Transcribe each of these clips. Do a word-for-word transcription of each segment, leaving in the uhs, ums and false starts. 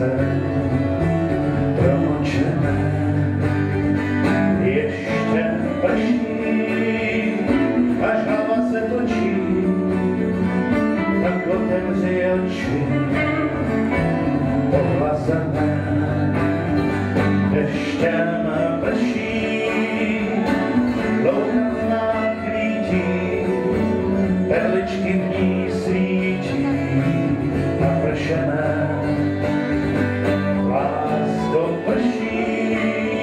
slunce promočené. Ještě prší, až hlava se točí, tak otevři oči, ohlazené. Deštěm prší, louka má kvítí, perličky v ní svítí, napršené. Lásko prší,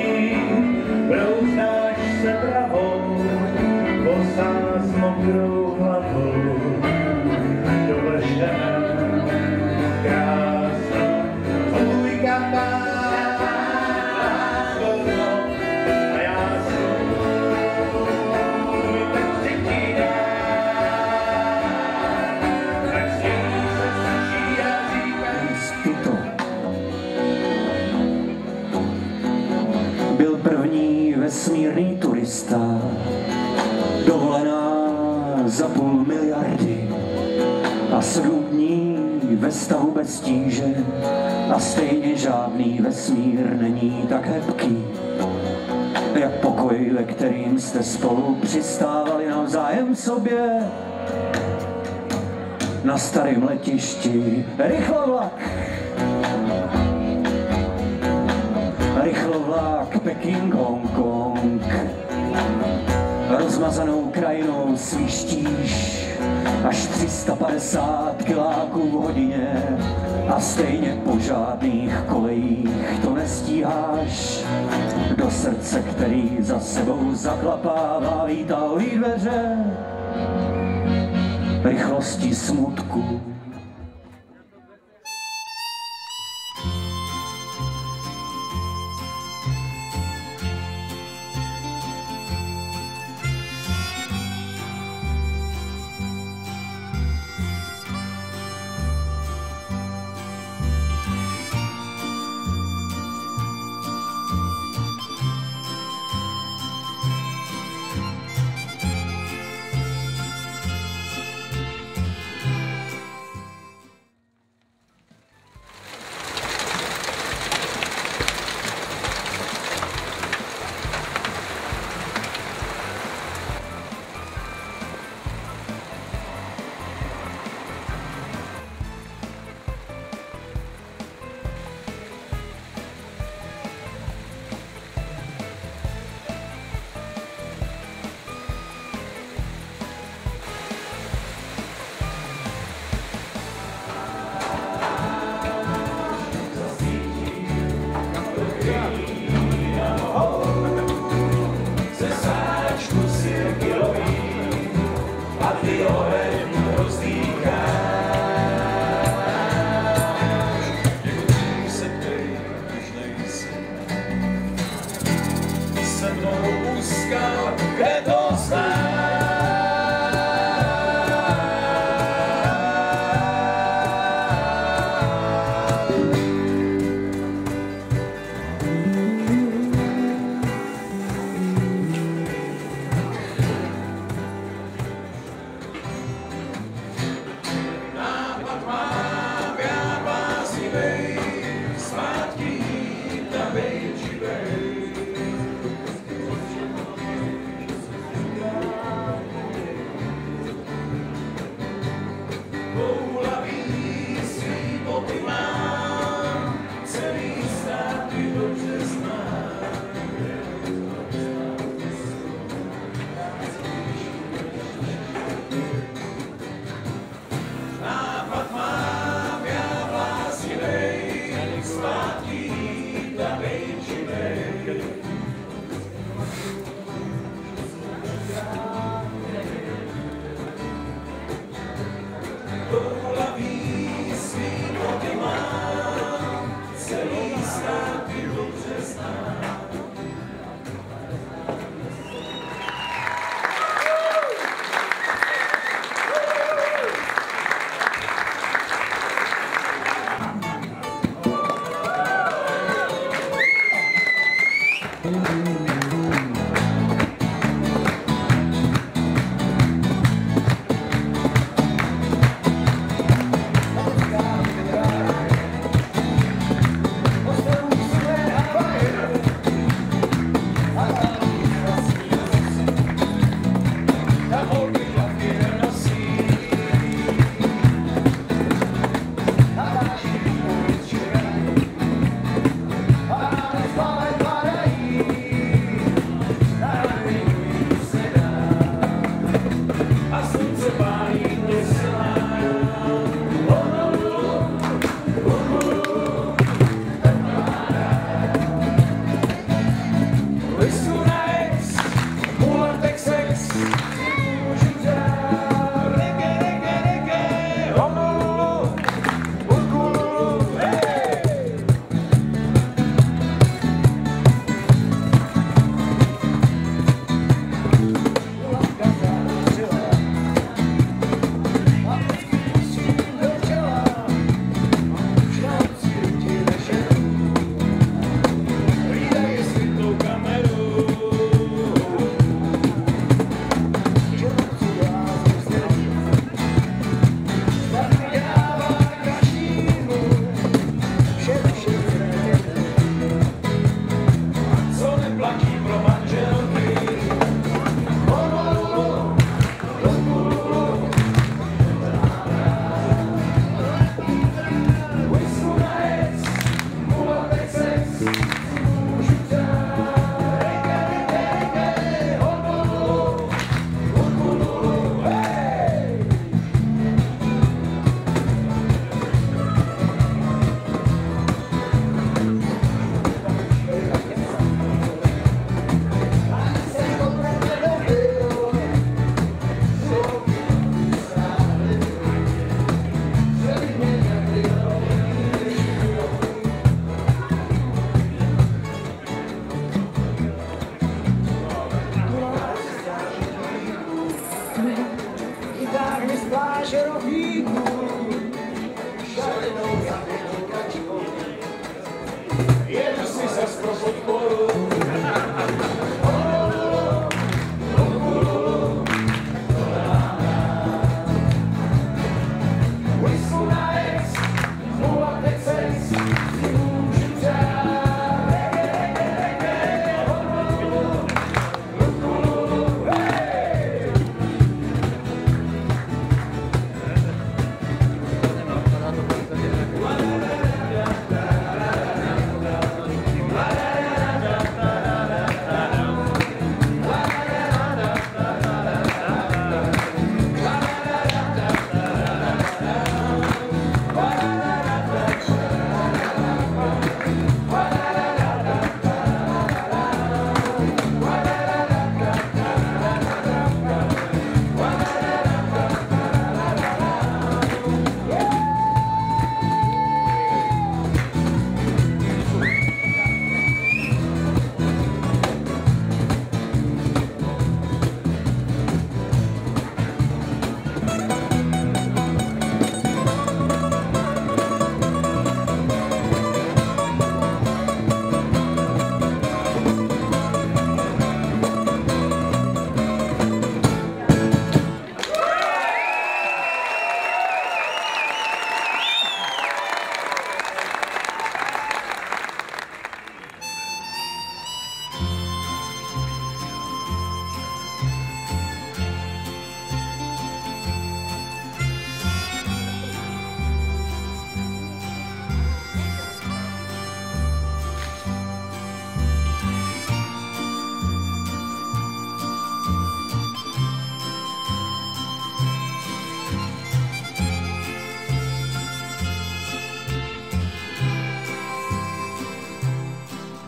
brouznáš se pravou, bosá s mokrou hlavou, dovršené. Krásno, tvůj kapán, vesmírný turista, dovolená za půl miliardy a sedm dní ve stavu bez tíže a stejně žádný vesmír není tak hebký, jak pokoj, ve kterým jste spolu přistávali navzájem sobě na starém letišti. Rychlovlak! Rychlovlák Peking, Hongkong. Rozmazanou krajinou svištíš až tři sta padesát kiláků v hodině a stejně po žádných kolejích to nestíháš. Do srdce, který za sebou zaklapává výtahový dveře rychlostí smutku.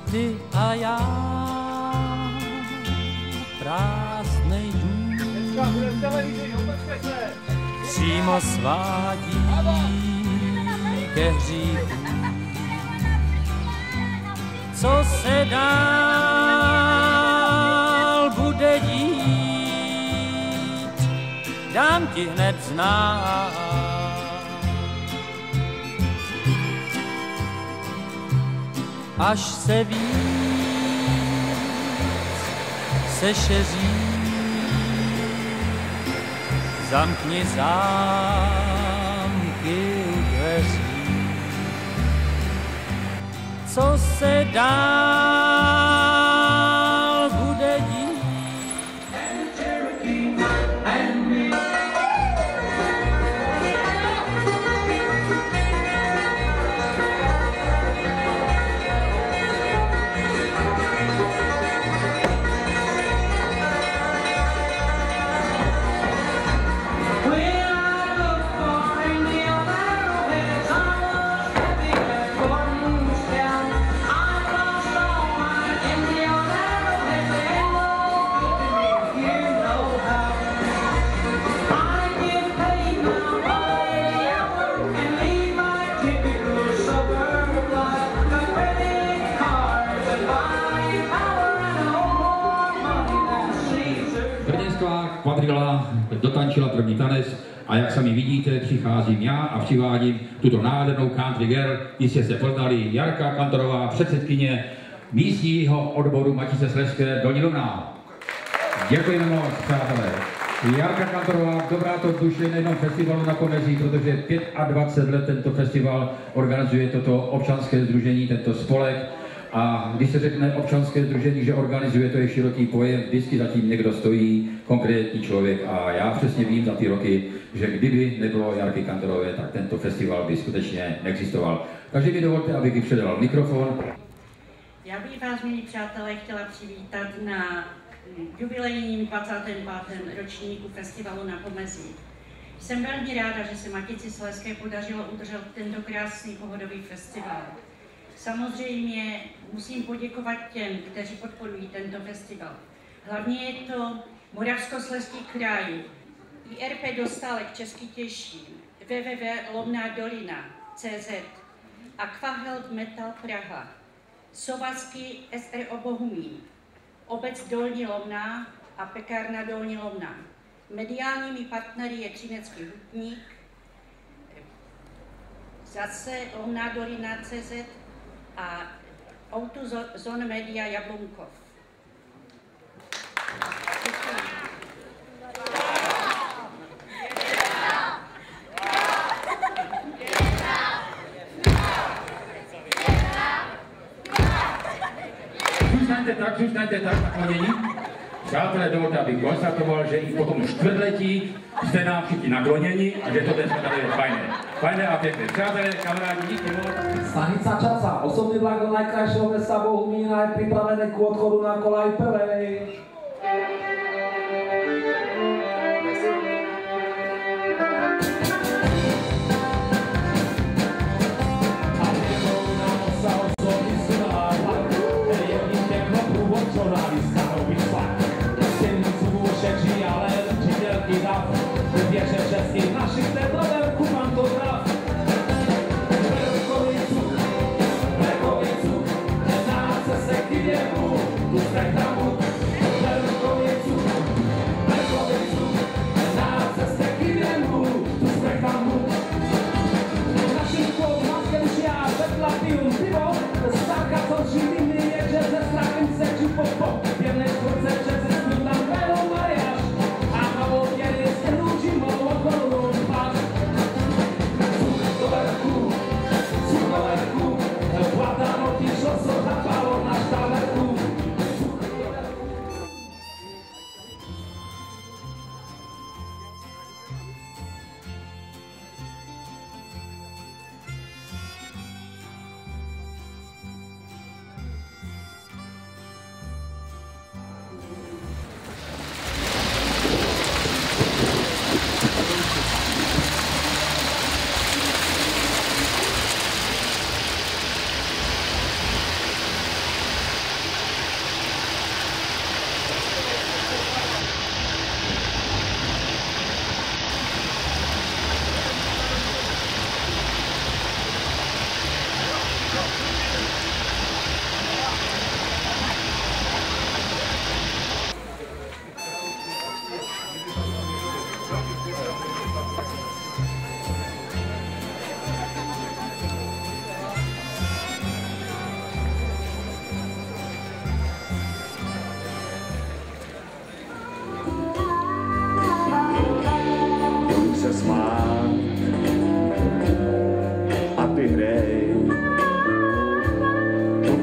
ty a já, prázdnej dům, přímo svádí ke hříchu. Co se dál bude dít, dám ti hned znát. Až se víc sešeří, zamkni zámky u dveří. Co se dál bude dít? Kvadrila dotančila první tanec a jak sami vidíte, přicházím já a přivádím tuto nádhernou country girl. Jistě jste poznali, Jarka Kantorová, předsedkyně místního odboru Matice Slezské Dolní Lomná. Děkujeme moc, přátelé. Jarka Kantorová, dobrá to duše nejenom festivalu na Konezí, protože dvacet pět let tento festival organizuje toto občanské sdružení, tento spolek. A když se řekne občanské sdružení, že organizuje, to je široký pojem, vždycky zatím někdo stojí, konkrétní člověk. A já přesně vím za ty roky, že kdyby nebylo Jarky Kantorové, tak tento festival by skutečně neexistoval. Takže mi dovolte, abych ji předal mikrofon. Já bych vás, milí přátelé, chtěla přivítat na jubilejním dvacátém pátém ročníku festivalu na Pomezí. Jsem velmi ráda, že se Matici Slezské podařilo udržet tento krásný pohodový festival. Samozřejmě musím poděkovat těm, kteří podporují tento festival. Hlavně je to Moravskoslezský kraj, I R P Dostálek Český Těšín, w w w tečka lomná dolina tečka c z a Kvaheld Metal Praha, Sovazky S R O Bohumín, Obec Dolní Lomná a Pekárna Dolní Lomná. Mediálními partnery je Třinecký hutník, zase lomná dolina tečka c z a Autozone Media Jablunkov. Zůstaňte tak, zůstaňte tak na klonění. Přátelé, dovolte, abych konstatoval, že i po tom čtvrtletí jste nám všichni nakloněni a že to dneska tady je fajné. Fajné a pěkné. Přátelé, kamarádi, díky moc. Stanica Časa, osobný vlak do najkrajšieho mesta Bohumína je pripravený k odchodu na kolaj prvej.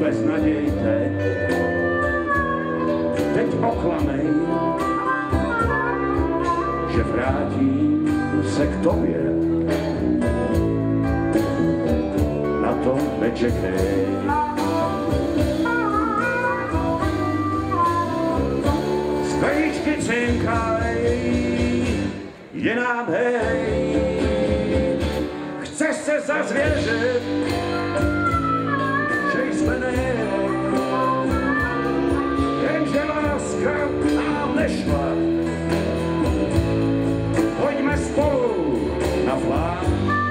beznaděj teď, teď oklamej, že vrátím se k tobě, na to nečekej. Z krajíčky cinkaj, je nám hej, chce se zazvěřit, že jsme ne, jenže láska nám nešla. Pojďme spolu na flák.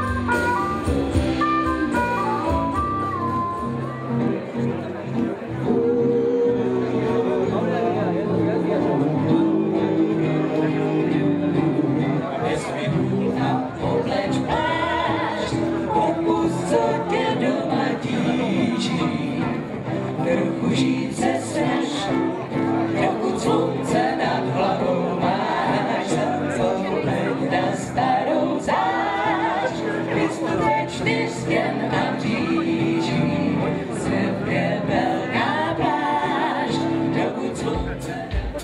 Trochu žít se snaž, trochu slunce nad hlavou máš, zapomněť na starou zář, kdy skutečný stěn a bříží, svět je velká pláž, trochu slunce.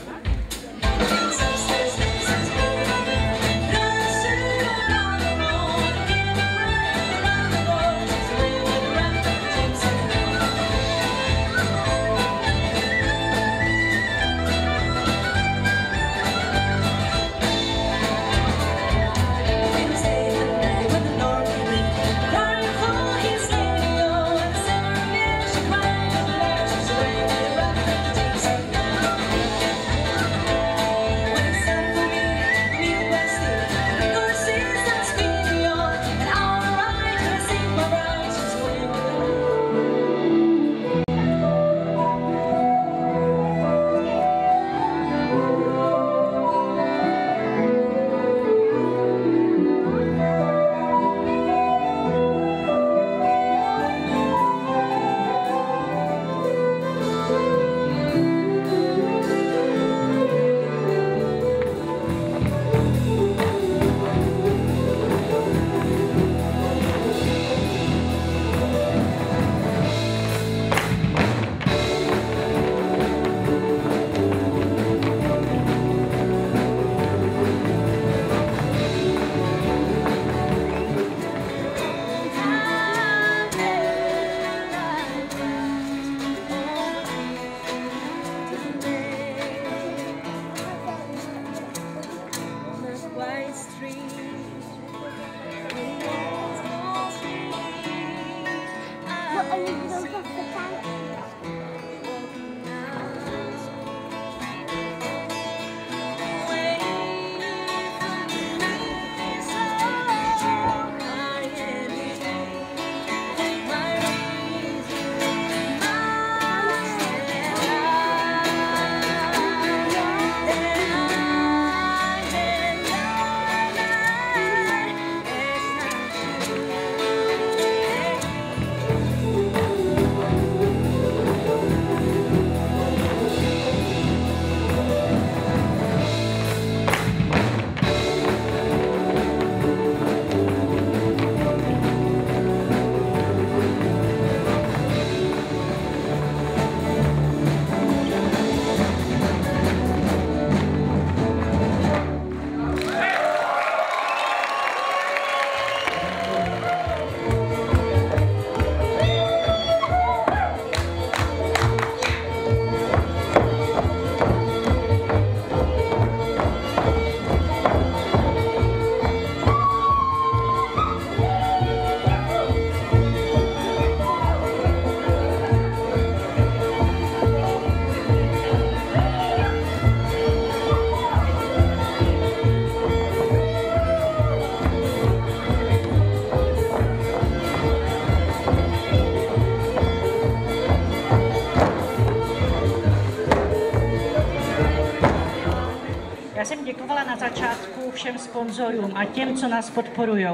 Já jsem děkovala na začátku všem sponzorům a těm, co nás podporují.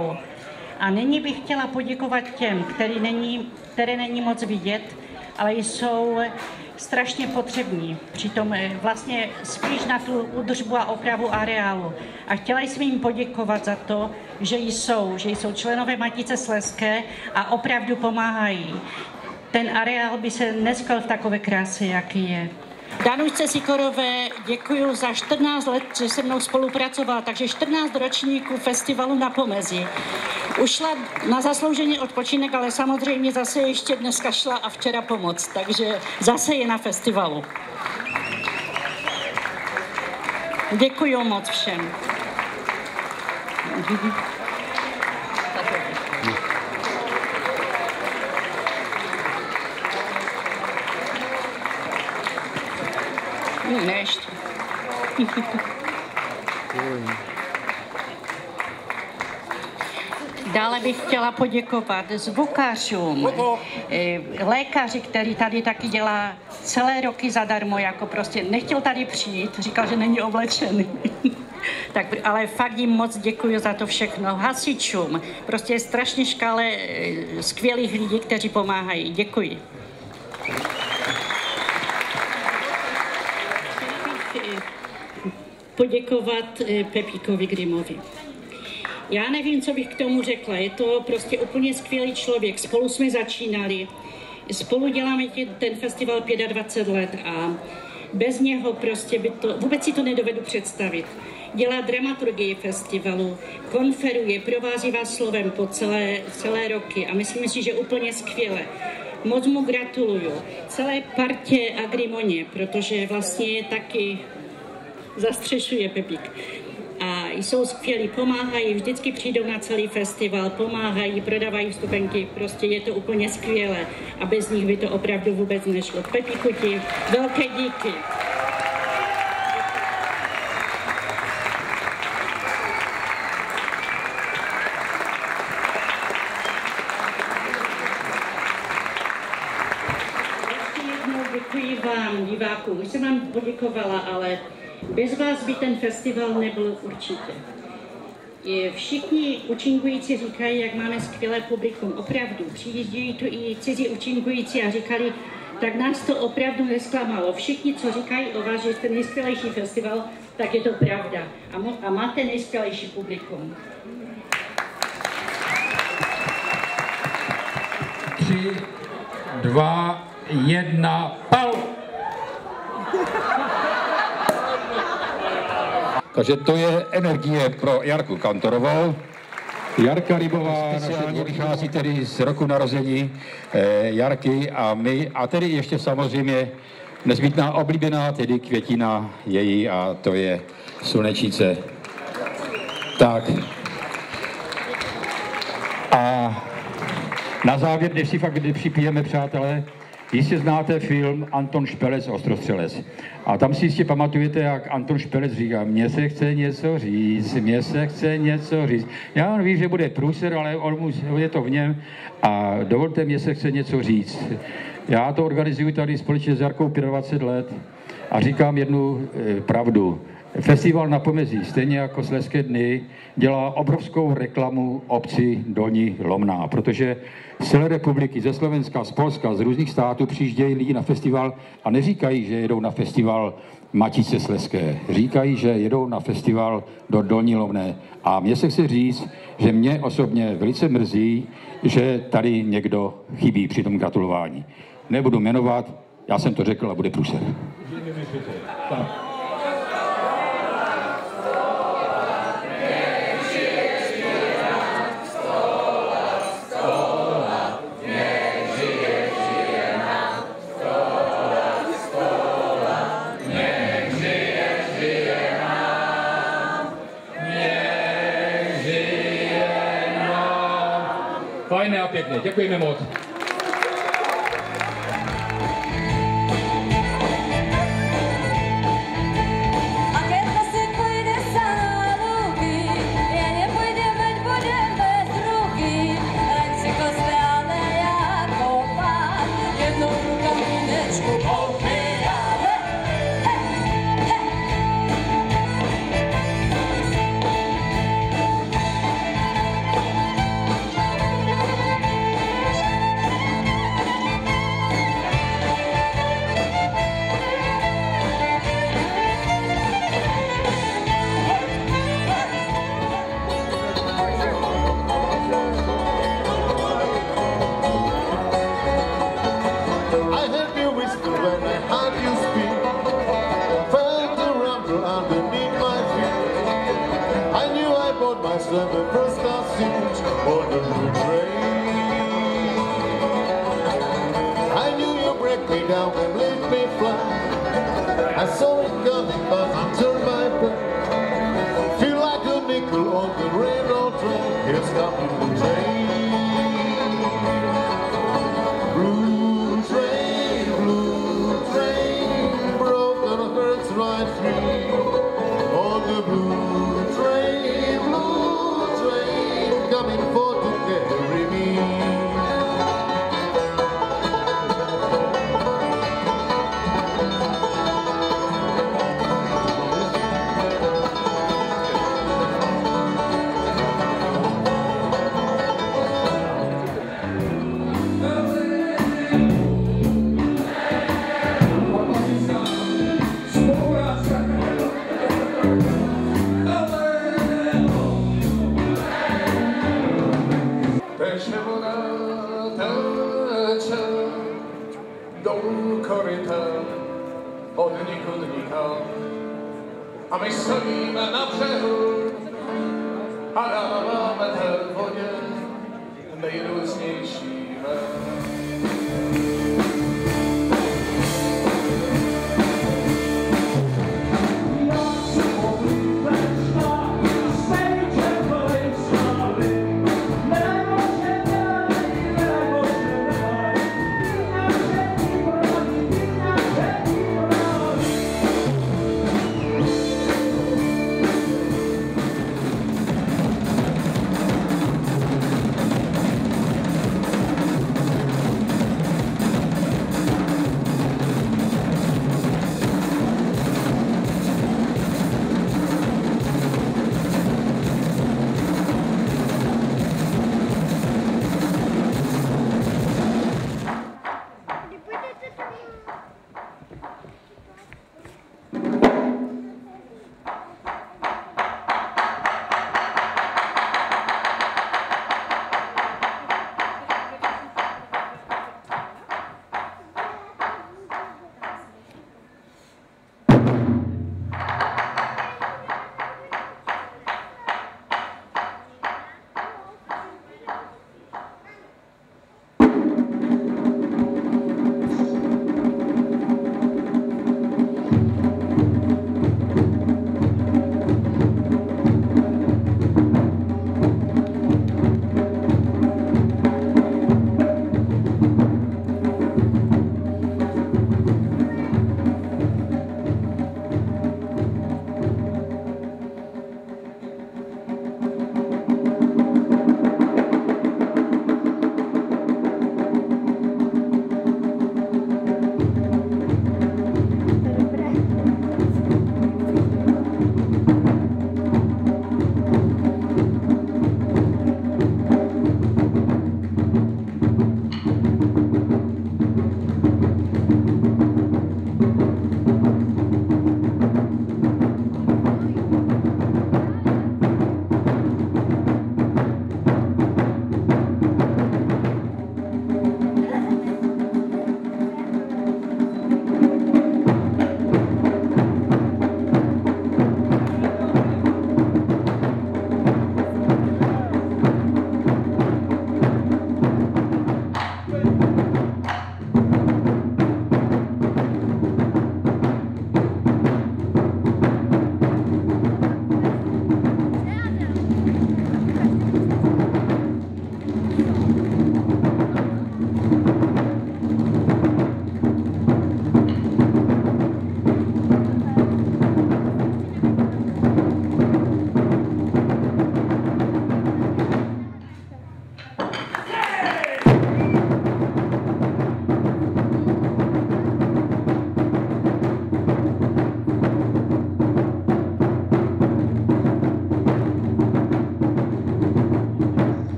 A nyní bych chtěla poděkovat těm, který není, které není moc vidět, ale jsou strašně potřební. Přitom vlastně spíš na tu údržbu a opravu areálu. A chtěla jsem jim poděkovat za to, že jsou, že jsou členové Matice Slezské a opravdu pomáhají. ten areál by se neskal v takové kráse, jaký je. Danušce Sikorové děkuji za čtrnáct let, že se mnou spolupracovala, takže čtrnáct ročníků festivalu Na pomezí. Ušla na zasloužený odpočinek, ale samozřejmě zase ještě dneska šla a včera pomoc, takže zase je na festivalu. Děkuji moc všem. Ne, ještě. Dále bych chtěla poděkovat zvukařům, lékaři, který tady taky dělá celé roky zadarmo, jako prostě nechtěl tady přijít, říkal, že není oblečený. Tak, ale fakt jim moc děkuji za to všechno. Hasičům, prostě je strašně škále skvělých lidí, kteří pomáhají. Děkuji. Poděkovat Pepíkovi Grimovi. Já nevím, co bych k tomu řekla. Je to prostě úplně skvělý člověk. Spolu jsme začínali. Spolu děláme ten festival dvacet pět let a bez něho prostě by to, vůbec si to nedovedu představit. Dělá dramaturgii festivalu, konferuje, provází vás slovem po celé, celé roky a myslím si, že úplně skvěle. Moc mu gratuluju. Celé partě a Grimoně, protože vlastně taky zastřešuje Pepík. A jsou skvělí, pomáhají, vždycky přijdou na celý festival, pomáhají, prodávají vstupenky, prostě je to úplně skvělé a bez nich by to opravdu vůbec nešlo. Pepíku ti velké díky. Ještě jednou děkuji vám, divákům. Už jsem vám poděkovala, ale bez vás by ten festival nebyl určitě. Všichni účinkující říkají, jak máme skvělé publikum. Opravdu, přijíždějí tu i cizí účinkující a říkali, tak nás to opravdu nesklamalo. Všichni, co říkají o vás, že jste nejskvělejší festival, tak je to pravda. A, a máte nejskvělejší publikum. Tři, dva, jedna, pal! Takže to je energie pro Jarku Kantorovou. Jarka Rybová speciálně vychází tedy z roku narození eh, Jarky a my, a tedy ještě samozřejmě nezbytná oblíbená, tedy květina její, a to je slunečnice. Tak. A na závěr, než si fakt připijeme, přátelé, jistě znáte film Anton Špelec, Ostrostřelec. A tam si jistě pamatujete, jak Anton Špelec říká, mně se chce něco říct, mně se chce něco říct. Já on ví, že bude průser, ale on mu, je to v něm a dovolte, mně se chce něco říct. Já to organizuji tady společně s Jarkou dvacet pět let a říkám jednu e, pravdu. Festival Na pomezí, stejně jako Slezské dny, dělá obrovskou reklamu obci Dolní Lomná, protože z celé republiky, ze Slovenska, z Polska, z různých států přijíždějí lidi na festival a neříkají, že jedou na festival Matice Slezské. Říkají, že jedou na festival do Dolní Lomné. A mně se chce říct, že mě osobně velice mrzí, že tady někdo chybí při tom gratulování. Nebudu jmenovat, já jsem to řekl a bude průser. Fajné a pěkné, děkujeme moc. first class seat on the blue train. I knew you'd break me down and leave me flat. I saw it coming, but I turned my back. Feel like a nickel on the railroad track. Here's coming the train. Blue train, blue train, broken hearts ride free. On the blue train, blue train, coming for to carry me. Teče voda, teče dolů koryta od nikud nikam. A my stojíme na břehu a dáváme té vodě nejrůznější jména.